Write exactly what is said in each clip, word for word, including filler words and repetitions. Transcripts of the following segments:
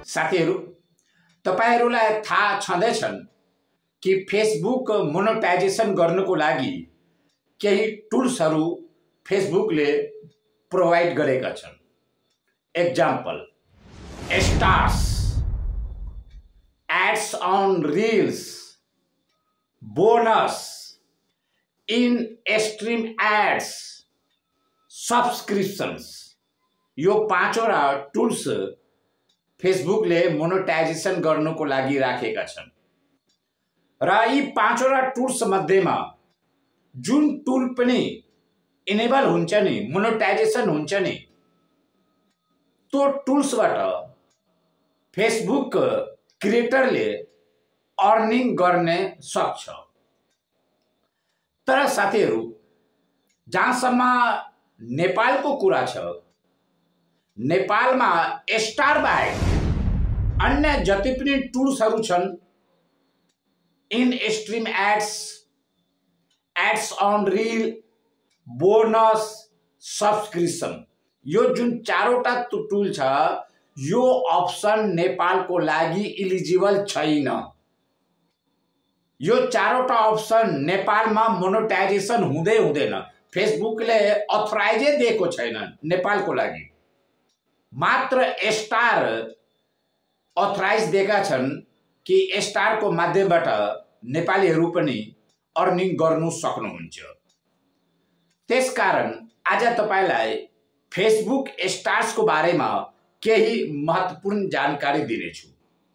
साथीहरू, तपाईहरुलाई थाहा छँदैछन् कि फेसबुक मोनेटाइजेसन गर्नको लागि केही टुल्सहरू फेसबुकले प्रोवाइड गरेका छन्। Example, stars, ads on reels, bonus, in stream ads, subscriptions. यो पाँचवटा टुल्स फेसबुकले मोनेटाइजेसन गर्नको लागि राखेका छन् र यी पाँचवटा टुल्स मध्येमा जुन टुल पनि इनेबल हुन्छ नि, मोनेटाइजेसन हुन्छ नि, त्यो टुल्सबाट फेसबुक क्रिएटरले अर्निङ गर्ने सक्छ। तर साथीहरू, जहाँसम्म नेपालको कुरा छ, नेपालमा स्टार बाहेक अन्य जति पनि टुल्सहरू छन्, in stream ads, ads on reel, bonus, subscription, यो जुन चारवटा टुल छ, यो अप्सन नेपालको लागि इलिजिबल छैन। यो चारवटा अप्सन नेपालमा मोनेटाइजेसन हुँदै हुँदैन। फेसबुकले अथराइजै दिएको छैन नेपालको लागि। मात्र स्टार अथराइज दिएका छन् कि स्टारको माध्यमबाट नेपालीहरू पनि अर्निङ गर्नु सक्नुहुन्छ। त्यसकारण आज तपाईलाई फेसबुक स्टार्सको बारेमा केही महत्त्वपूर्ण जानकारी दिनेछु।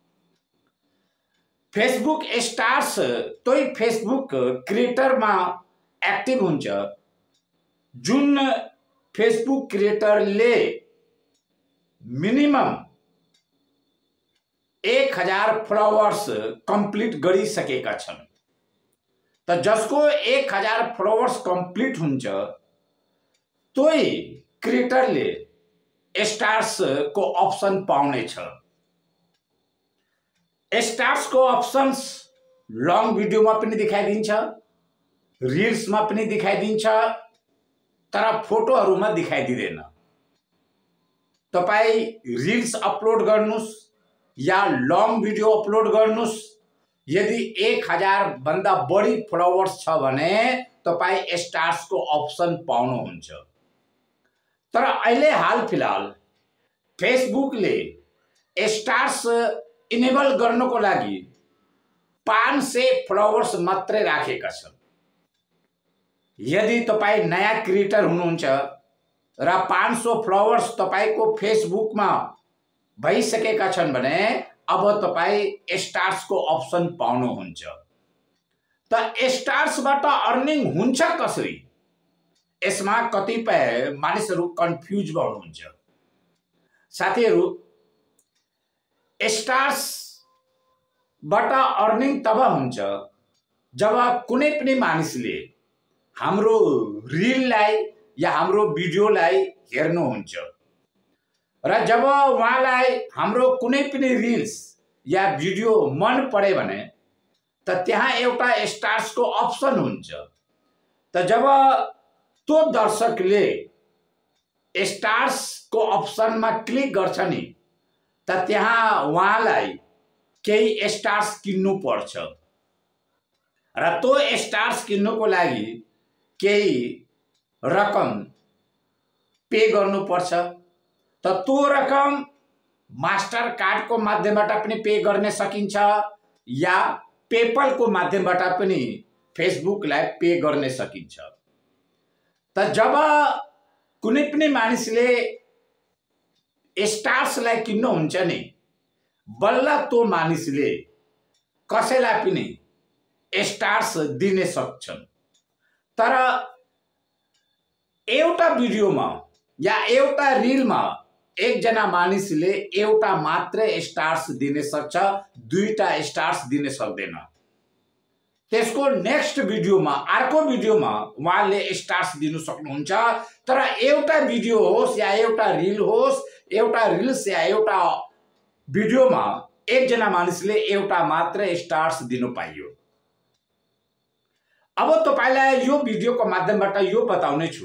फेसबुक स्टार्स तोही फेसबुक क्रिएटरमा एक्टिभ हुन्छ जुन फेसबुक क्रिएटरले मिनिमम एक हजार फलोवर्स कंप्लीट गरिसकेका छन्। त जसको एक हजार फलोवर्स कंप्लीट हुन्छ तोही क्रिएटरले स्टार्स को ऑप्शन पाउने छ। स्टार्स को ऑप्शंस लॉन्ग वीडियो में पनि दिखाइदिन्छ, रील्स में पनि दिखाइदिन्छ, तर फोटोहरुमा दिखाइदिदैन। तपाई रील्स अपलोड गर्नुस् या लॉन्ग वीडियो अपलोड गर्नुस्, यदि एक हजार भन्दा बढी फलोवर्स छ भने तपाई स्टार्स को ऑप्शन पाउनुहुन्छ। तर अहिले हाल फिलहाल फेसबुकले स्टार्स इनेबल गर्नको लागि पाँच सय फलोवर्स मात्रै राखेका छन्। यदि तपाई नयाँ क्रिएटर हुनुहुन्छ र पाँच सौ फलोवर्स तपाईको फेसबुकमा भइसकेका छन् भने अब तपाई स्टार्स को ऑप्शन पाउनुहुन्छ। त स्टार्सबाट अर्निङ हुन्छ कसरी? यसमा कतिपय मानिसहरू कन्फ्युज हुनुहुन्छ। साथीहरू, स्टार्स बाट अर्निङ तब हुन्छ जब कुनै पनि मानिसले हाम्रो रीललाई या हाम्रो भिडियोलाई हेर्नुहुन्छ र जब उहाँलाई हाम्रो कुनै पनि रील्स या भिडियो मन परे भने त त्यहाँ एउटा स्टार्स को ऑप्शन हुन्छ। त जब तो दर्शकले स्टार्स को ऑप्शन में क्लिक गर्छ नि, त त्यहाँ उहाँलाई केही स्टार्स किन्नु पर्छ र तो स्टार्स किन्नुको लागि केही रकम पे गर्नु पर्छ। त तो रकम मास्टर कार्ड को माध्यमबाट पनि पे गर्ने सकिन्छ या पेपल को माध्यमबाट पनि फेसबुकलाई पे गर्ने सकिन्छ। त जब कुनै पनि मानिसले स्टार्सलाई किन्नुहुन्छ नि, बल्ल तो मानिसले कसैलाई पनि स्टार्स दिने सक्छन्। तर एउटा भिडियोमा या एउटा रीलमा एकजना मानिसले एउटा मात्रै स्टार्स दिने सक्छ, दुईटा स्टार्स दिने सक्दैन। त्यसको नेक्स्ट भिडियोमा, अर्को भिडियोमा उहाँले स्टार्स दिनु सक्नुहुन्छ। तर एउटा भिडियो होस् या एउटा रील होस्, एउटा रील्स या एउटा भिडियोमा एकजना मानिसले एउटा मात्र स्टार्स दिनु पाइयो। अब तपाईलाई यो भिडियोको माध्यमबाट यो बताउने छु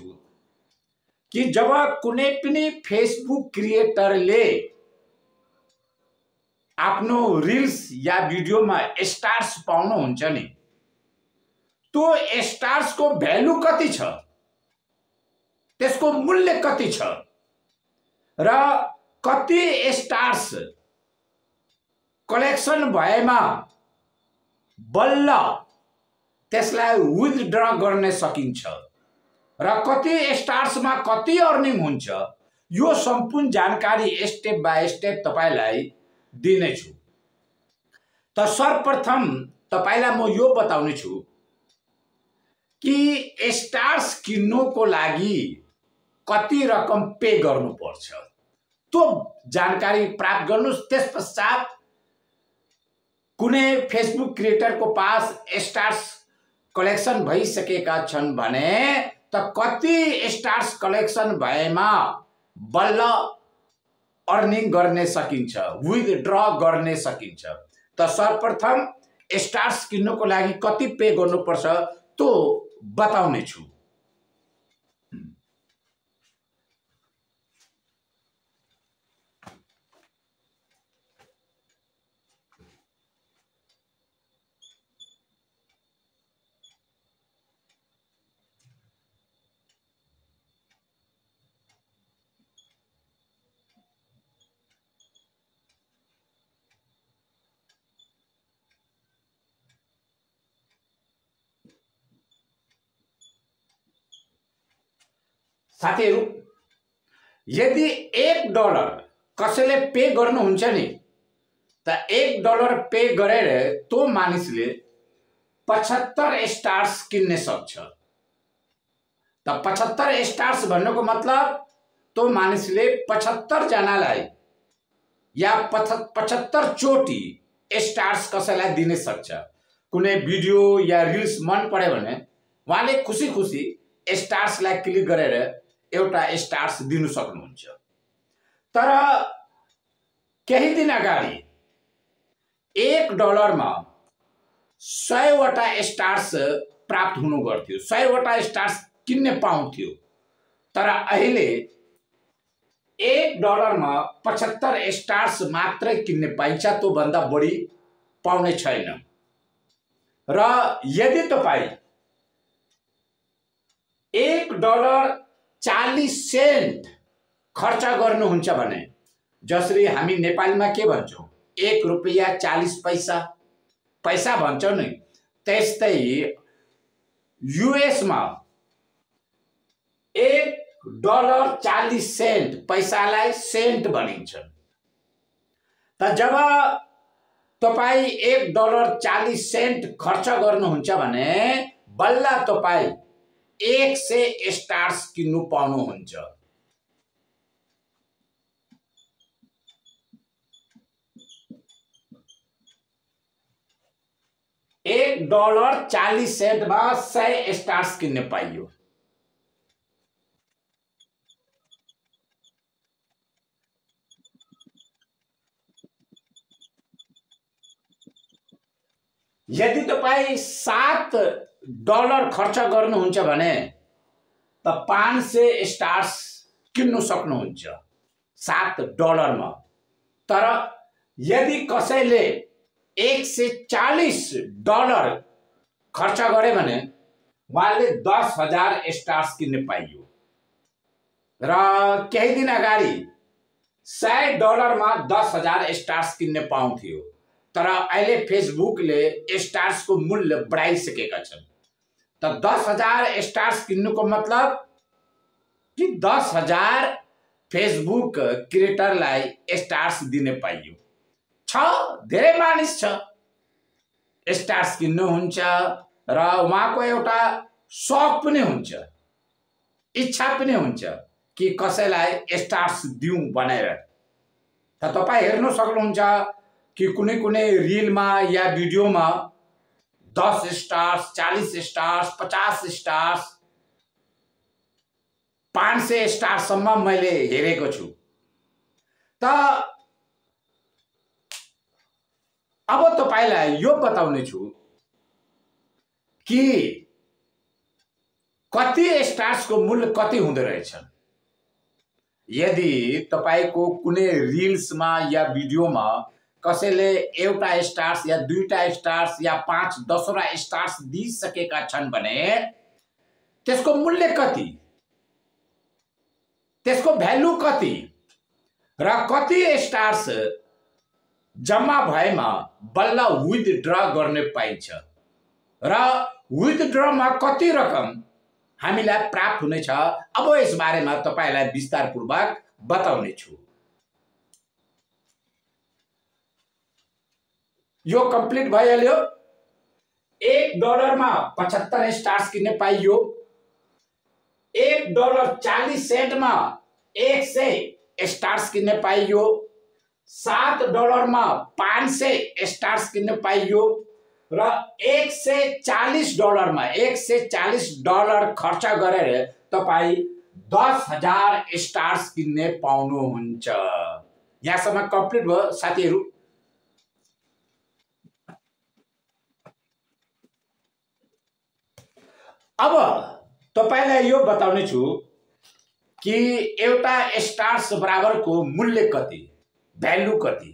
कि जब कुनै पनि फेसबुक क्रिएटरले आफ्नो रिल्स या भिडियोमा स्टार्स पाउनुहुन्छ नि, त्यो स्टार्सको भ्यालु कति छ, त्यसको मूल्य कति छ र कति स्टार्स कलेक्सन भएमा बल्ल त्यसलाई विथड्र गर्न सकिन्छ र कति स्टार्समा कति अर्निङ हुन्छ, यो सम्पूर्ण जानकारी स्टेप बाय स्टेप तपाईलाई दिनेछु। त सर्वप्रथम तपाईलाई म यो बताउने छु कि स्टार्स किन्नुको लागि कति रकम पे गर्नुपर्छ, त्यो जानकारी प्राप्त गर्नुस्। त्यसपश्चात कुनै फेसबुक क्रिएटरको पास स्टार्स कलेक्सन भइसकेका छन् भने त कति स्टार्स कलेक्सन भएमा बल्ल अर्निङ गर्ने सकिन्छ, विथड्र गर्ने सकिन्छ। त सर्वप्रथम स्टार्स किन्नुको लागि कति पे गर्नुपर्छ त्यो बताउने छु। साथीहरु, यदि एक डलर कसैले पे गर्नुहुन्छ नि, त एक डलर पे गरेर त्यो मानिसले पचहत्तर स्टार्स किन्न सक्छ। त पचहत्तर स्टार्स भन्नुको मतलब त्यो मानिसले पचहत्तर जनालाई या पचहत्तर चोटी स्टार्स कसैलाई दिन सक्छ। कुनै भिडियो या रिल्स मन पर्यो भने उहाँले खुसी खुसी स्टार्सलाई क्लिक गरेर एउटा स्टार्स दिनु सक्नुहुन्छ। तर केही दिन अगाडि एक डलरमा सयवटा स्टार्स प्राप्त हुनु गर्थ्यो, सयवटा स्टार्स किन्न पाउँथ्यो। तर अहिले एक डलरमा पचहत्तर स्टार्स मात्रै किन्न पाइन्छ, त्यो भन्दा बढी पाउने छैन। र यदि तपाईं एक डलर चालीस सेंट खर्च गर्नुहुन्छ भने, जसरी हामी नेपालीमा के भन्छौं, एक रुपैयाँ चालीस पैसा पैसा भन्छौं नि, त्यस्तै यूएस मा एक डलर चालीस सेंट पैसालाई सेंट भनिन्छ। त जब तपाई एक डलर चालीस सेंट खर्च गर्नुहुन्छ भने बल्ल तपाई एक सय स्टार्स किन्नु पाउनुहुन्छ। एक डलर चालीस सेंट में सय स्टार्स किन्न पाइयो। यदि तपाईं सात डलर खर्च गर्नुहुन्छ भने त पाँच सय स्टार्स किन्नु सक्नुहुन्छ सात डलरमा। तर यदि कसैले एक सय चालीस डलर खर्च गरे भने उहाँले दस हजार स्टार्स किन्न पाइयो। र केही दिन अगाडि सय डलरमा दस हजार स्टार्स किन्न पाउँथ्यो। तर अहिले फेसबुकले स्टार्स को मूल्य बढाइसकेका छन्। त दस हजार स्टार्स किन्नुको मतलब कि दस हजार फेसबुक क्रिएटरलाई स्टार्स दिने पाइयो। छ धेरै मानिस छ स्टार्स किन्नुहुन्छ र उहाँको एउटा शौक पनि हुन्छ, इच्छा पनि हुन्छ कि कसैलाई स्टार्स दिउँ भनेर। त तपाई हेर्न सक्नुहुन्छ कि कुनै कुनै रीलमा या भिडियोमा दस स्टार्स, चालीस स्टार्स, पचास स्टार्स, पाँच सय स्टारसम्म मैले हेरेको छु। त अब तपाईलाई यो बताउने छु कि कति स्टार्सको मूल्य कति हुँदो रहेछ। यदि तपाईको कुनै रिल्समा या भिडियोमा कसैले एउटा स्टार्स या दुईटा स्टार्स या पाँच दसवटा स्टार्स दिइसकेका छन् भने त्यसको मूल्य कति, त्यसको भ्यालु कति र कति स्टार्स जम्मा भएमा बल्ल विथड्र गर्ने पाइन्छ र विथड्रमा कति रकम हामीलाई प्राप्त हुनेछ। अब यस बारेमा तपाईलाई विस्तारपूर्वक बताउने छु। यो कम्प्लिट भइहाल्यो। एक डलरमा पचहत्तर स्टार्स किन्ने पाइयो। एक डलर चालीस सेन्टमा एक सय स्टार्स किन्ने पाइयो। सात डलरमा पाँच सय स्टार्स किन्ने पाइयो र एक सय चालीस डलरमा एक सय चालीस डलर खर्च गरेर तपाई दस हजार स्टार्स किन्ने पाउनुहुन्छ। यहाँसम्म कम्प्लिट भयो साथीहरू। अब तपाईलाई यो बताउने छु कि एउटा स्टार्स बराबरको मूल्य कति, भ्यालु कति।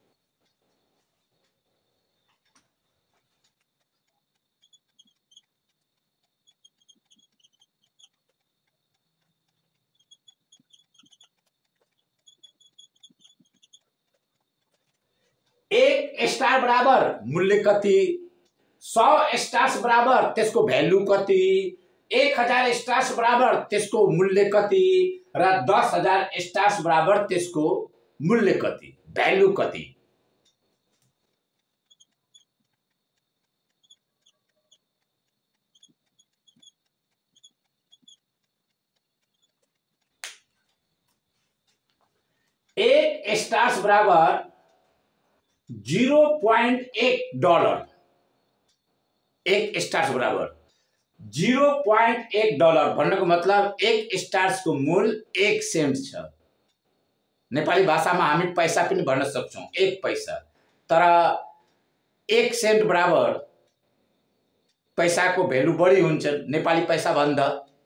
एक स्टार बराबर मूल्य कति, सौ स्टार्स बराबर त्यसको भ्यालु कति, एक हजार स्टार्स बराबर त्यसको मूल्य कति र दस हजार स्टार्स बराबर त्यसको मूल्य कति, भ्यालु कति। एक स्टार्स बराबर जीरो पॉइंट एक डॉलर। एक स्टार्स बराबर जीरो पॉइंट एक डॉलर भन्नको मतलब एक स्टार्स को मूल्य एक सेन्ट छ। नेपाली भाषामा हामी पैसा पनि भन्न सक्छौं, एक पैसा। तर एक सेन्ट बराबर पैसाको भ्यालु बढी हुन्छ नेपाली पैसा भन्दा।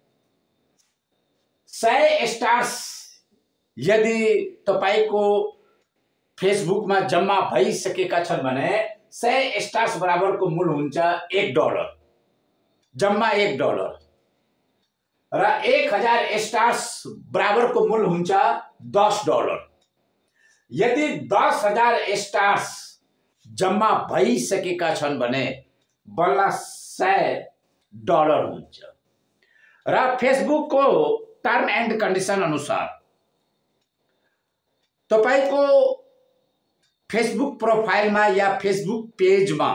सय स्टार्स यदि तपाईको फेसबुकमा जम्मा भइसकेका छन् भने सय स्टार्स बराबरको मूल्य हुन्छ एक डलर, जम्मा एक डलर र एक हजार स्टार्स बराबरको मूल्य हुन्छ दस डलर। यदि दस हजार स्टार्स जम्मा भइसकेका छन् भने बल्ल सय डलर हुन्छ। र फेसबुकको टर्म एन्ड कन्डिसन अनुसार तपाईको फेसबुक प्रोफाइलमा या फेसबुक पेजमा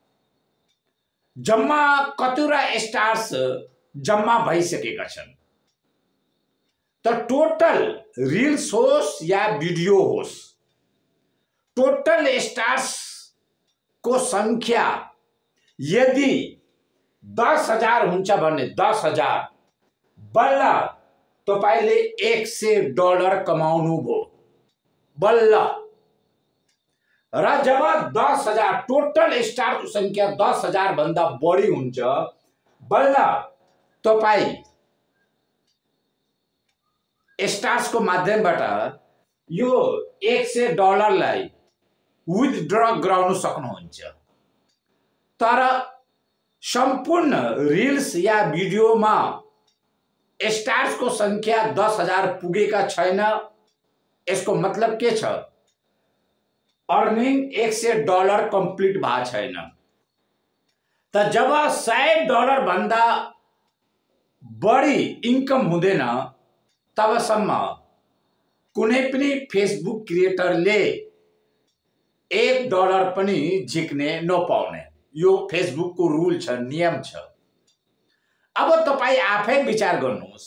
जम्मा कतिवटा स्टार्स जम्मा भइसकेका छन्। त टोटल रिल्स होस् या भिडियो होस्, टोटल स्टार्स को संख्या यदि दस हजार हुन्छ भने दस हजार बल्ल तपाईले एक सय डलर कमाउनु भयो बल्ल। र जब दस हजार टोटल स्टार को संख्या दस हजार भन्दा बढी हुन्छ बल्ल तपाई स्टार्स को माध्यमबाट यो एक सय डलरलाई विथड्र गराउन सक्नुहुन्छ। तर सम्पूर्ण रिल्स या भिडियोमा स्टार्स को संख्या दस हजार पुगेका छैन। यसको मतलब के छ? अर्निंग एक सय डलर कंप्लीट भएको छैन। त जब सय डलर भन्दा बढी इन्कम हुँदैन तबसम्म कुनै पनि फेसबुक क्रिएटरले एक डलर पनि झिक्ने नपाउने। यो फेसबुक को रूल छ, नियम छ। अब तपाई आफै विचार गर्नुहोस्,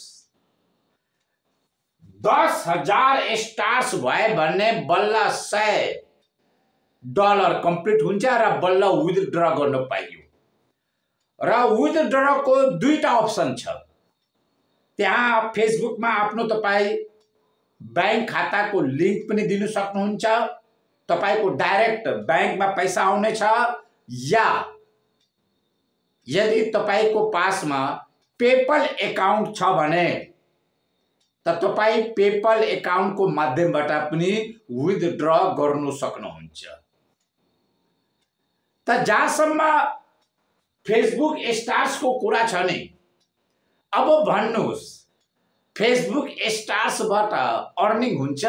दस हजार स्टार्स भए भने बल्ल सय डलर कंप्लीट हुन्छ र बल्ल विथड्र गर्न पाइयो। र विथड्र को दुईटा अप्सन छ। त्यहाँ फेसबुकमा आफ्नो तपाई बैंक खाता को लिंक पनि दिनु सक्नुहुन्छ। तपाईको डाइरेक्ट बैंकमा पैसा आउने छ, या यदि तपाईको पासमा पेपल अकाउंट छ भने त तपाई पेपल अकाउंट को माध्यमबाट पनि विथड्र गर्नु सक्नुहुन्छ। त जहाँसम्म फेसबुक स्टार्स को कुरा छ नि, अब भन्नुहोस् फेसबुक स्टार्सबाट अर्निङ हुन्छ?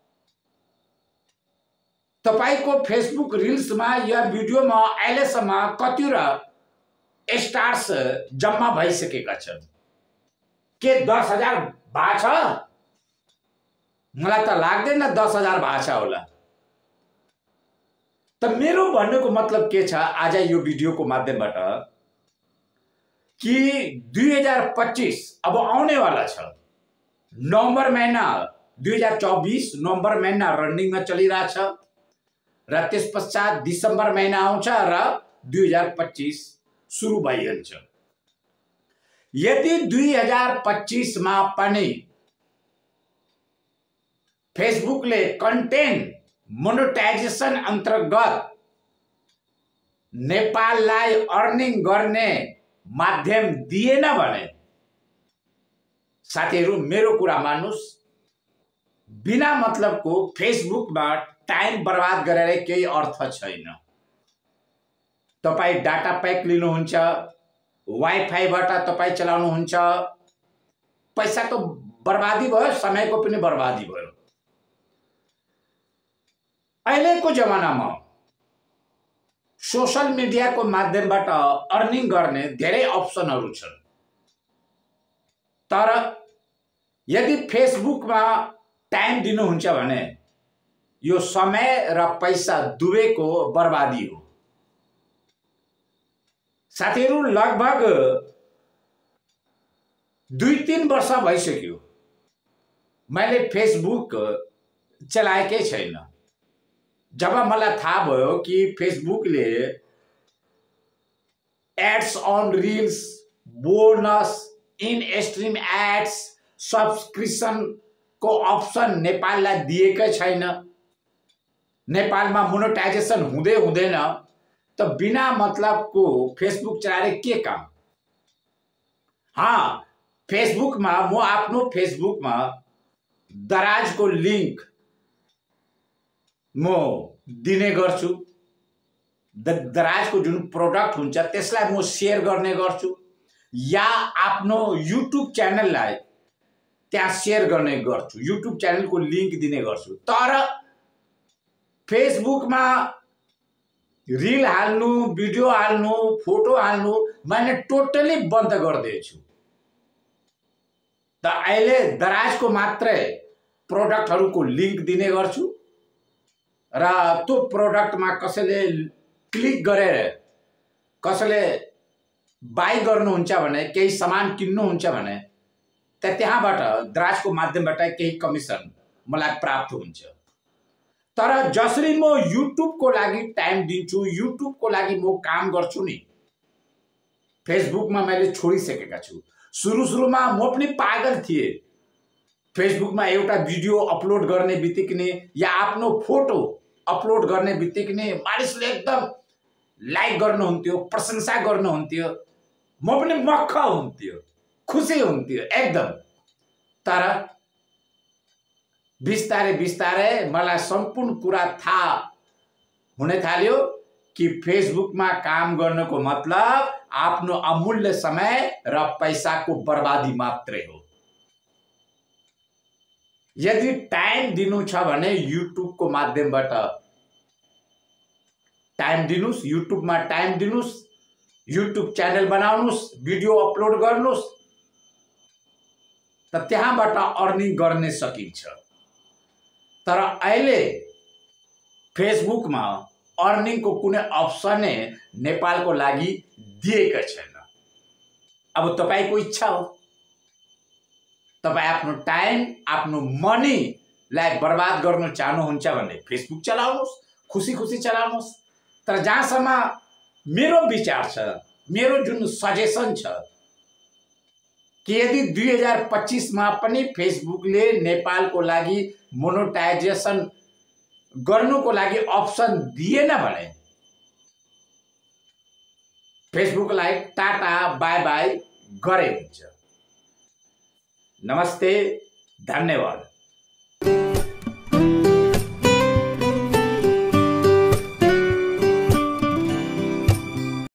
तपाईको फेसबुक रिल्समा या भिडियोमा अहिलेसम्म कतिवटा स्टार्स जम्मा भइसकेका छन्? के दस हजार भएको छ? मलाई त लाग्दैन दस हजार भएको छ होला। त मेरो भन्नुको मतलब के छ आज यो भिडियोको माध्यमबाट, कि दुई हजार पच्चीस अब आउने वाला छ। नवंबर महीना दुई हजार चौबीस नवंबर महीना रनिङमा चलिरहेछ र त्यस पश्चात दिसंबर महीना आउँछ र दुई हजार पच्चीस सुरु भइहाल्छ। यदि दुई हजार पच्चीस मा पनि फेसबुकले कन्टेन्ट मोनेटाइजेसन अन्तर्गत नेपाललाई अर्निङ गर्ने माध्यम दिएन भने, साथीहरु मेरो कुरा मान्नुस्, बिना मतलबको फेसबुकमा टाइम बर्बाद गरेर केही अर्थ छैन। तपाई डाटा प्याक लिनुहुन्छ, वाइफाईबाट तपाई चलाउनुहुन्छ, पैसा त बर्बादी भयो, समयको पनि बर्बादी भयो। अहिलेको जमानामा सोशल मिडियाको माध्यमबाट अर्निङ गर्ने धेरै अप्सनहरू छन्, तर यदि फेसबुकमा टाइम दिनुहुन्छ भने यो समय र पैसा दुवैको बर्बादी हो। साथीहरु लगभग दुई तीन वर्ष भइसक्यो मैले फेसबुक चलाएकै छैन। जब मलाई थाहा भयो कि फेसबुकले ads on reels, bonus, in stream ads, subscription को अप्सन नेपाललाई दिएकै छैन, नेपालमा मोनेटाइजेसन हुँदै हुँदैन, त बिना मतलबको फेसबुक चलाएर के काम? हाँ, फेसबुकमा म आफ्नो फेसबुकमा दराजको लिंक म दिने गर्छु। दराजको जुन प्रोडक्ट हुन्छ त्यसलाई म शेयर गर्ने गर्छु, या आफ्नो युट्युब च्यानललाई त्यहाँ शेयर गर्ने गर्छु, युट्युब च्यानलको लिंक दिने गर्छु। तर फेसबुकमा रिल हाल्नु, भिडियो हाल्नु, फोटो हाल्नु मैले टोटली बन्द गरिदिएछु। त अहिले दराजको मात्रै प्रोडक्टहरूको लिंक दिने गर्छु र त्यो प्रोडक्टमा कसैले क्लिक गरेर कसैले बाई गर्नुहुन्छ भने, केही सामान किन्नुहुन्छ भने त त्यहाँबाट दराजको माध्यमबाट केही कमिसन मलाई प्राप्त हुन्छ। तर जसरी म युट्युबको लागि टाइम दिन्छु, युट्युबको लागि म काम गर्छु नि, फेसबुकमा मैले छोडिसकेका छु। सुरु सुरुमा म पनि पागल थिए। फेसबुकमा एउटा भिडियो अपलोड गर्ने बित्तिकै या आफ्नो फोटो अपलोड गर्ने बित्तिकै मानिसले एकदम लाइक गर्नुहुन्थ्यो, प्रशंसा गर्नुहुन्थ्यो, म पनि मक्ख हुन्थ्यो, खुसी हुन्थ्यो एकदम। तर बिस्तारै बिस्तारै मलाई सम्पूर्ण कुरा थाहा हुन थाल्यो कि फेसबुकमा काम गर्नको मतलब आफ्नो अमूल्य समय र पैसाको बर्बादी मात्रै हो। यदि टाइम दिनु छ भने युट्युबको माध्यमबाट टाइम दिनुस्, युट्युबमा टाइम दिनुस्, युट्युब च्यानल बनाउनुस्, भिडियो अपलोड गर्नुस्, त त्यहाँबाट अर्निङ गर्ने सकिन्छ। तर अहिले फेसबुकमा अर्निङको कुनै अप्सनै नेपालको लागि दिएकै छैन। अब तपाईको इच्छा हो, तपाई आफ्नो टाइम, आफ्नो मनीलाई बर्बाद गर्न चाहनुहुन्छ भने फेसबुक चलाउनुस्, खुसी खुसी चलाउनुस्। तर जहाँसम्म मेरो विचार छ, मेरो जुन सजेसन छ कि यदि दुई हजार पच्चीस मा पनि फेसबुकले नेपालको लागि मोनेटाइजेसन गर्नुको लागि अप्सन दिएन भने फेसबुकलाई टाटा बाय बाय गरे हुन्छ। नमस्ते, धन्यवाद।